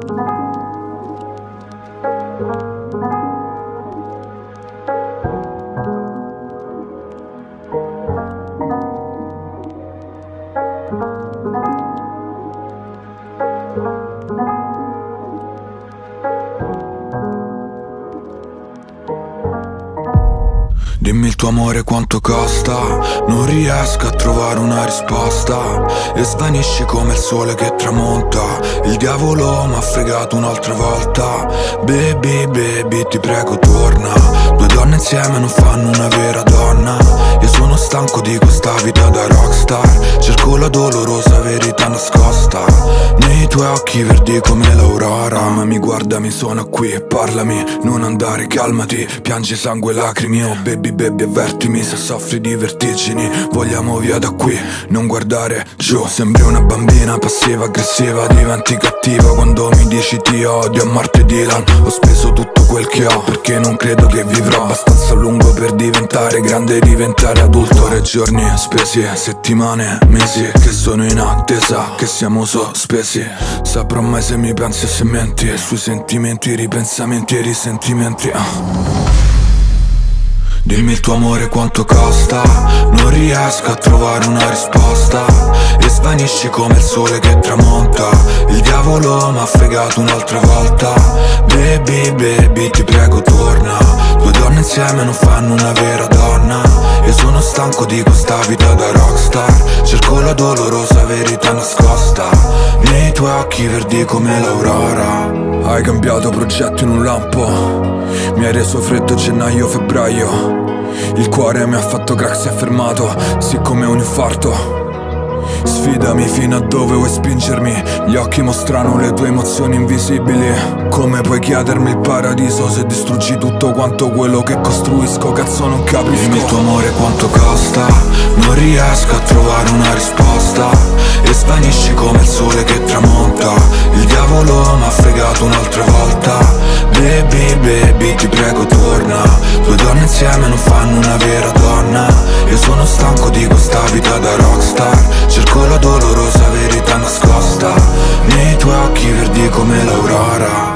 Dimmi il tuo amore quanto costa, non riesco a trovare una risposta. E svanisci come il sole che tramonta. Il diavolo m'ha fregato un'altra volta. Baby, baby, ti prego torna. Due donne insieme non fanno una vera donna. Io sono stanco di questa vita da rockstar. Cerco la dolorosa verità nascosta nei tuoi occhi verdi come l'Aurora. Amami, guardami, sono qui, parlami, non andare, calmati. Piangi sangue e lacrime, oh baby, baby, avvertimi se soffri di vertigini. Vogliamo via da qui, non guardare giù. Sembri una bambina passiva aggressiva, diventi cattiva quando mi dici ti odio. A morte Dylan, ho speso tutto quel che ho perché non credo che vivrò abbastanza a lungo per diventare grande e diventare adulto. Ore, giorni spesi, settimane, mesi che sono in attesa, che siamo sospesi. Saprò mai se mi pensi e se menti sui sentimenti, ripensamenti e risentimenti. Dimmi il tuo amore quanto costa, non riesco a trovare una risposta. E svanisci come il sole che tramonta. Il diavolo m'ha fregato un'altra volta. Baby, baby, ti prego torna. Due donne insieme non fanno una vera donna. Io sono stanco di questa vita da rockstar. Cerco la dolorosa verità nascosta nei tuoi occhi verdi come l'Aurora. Hai cambiato progetto in un lampo, mi hai reso freddo gennaio-febbraio. Il cuore mi ha fatto crack, si è fermato, sì come un infarto. Sfidami fino a dove vuoi spingermi. Gli occhi mostrano le tue emozioni invisibili. Come puoi chiedermi il paradiso se distruggi tutto quanto quello che costruisco? Cazzo non capisco. Dimmi il tuo amore quanto costa, non riesco a trovare una risposta. E svanisci come il sole che tramonta. Il diavolo m'ha fregato un'altra volta. Baby, baby, ti prego torna. Due donne insieme non fanno una vera donna. Io sono stanco di questa vita da rockstar. Cerco la dolorosa verità nascosta nei tuoi occhi verdi come l'Aurora.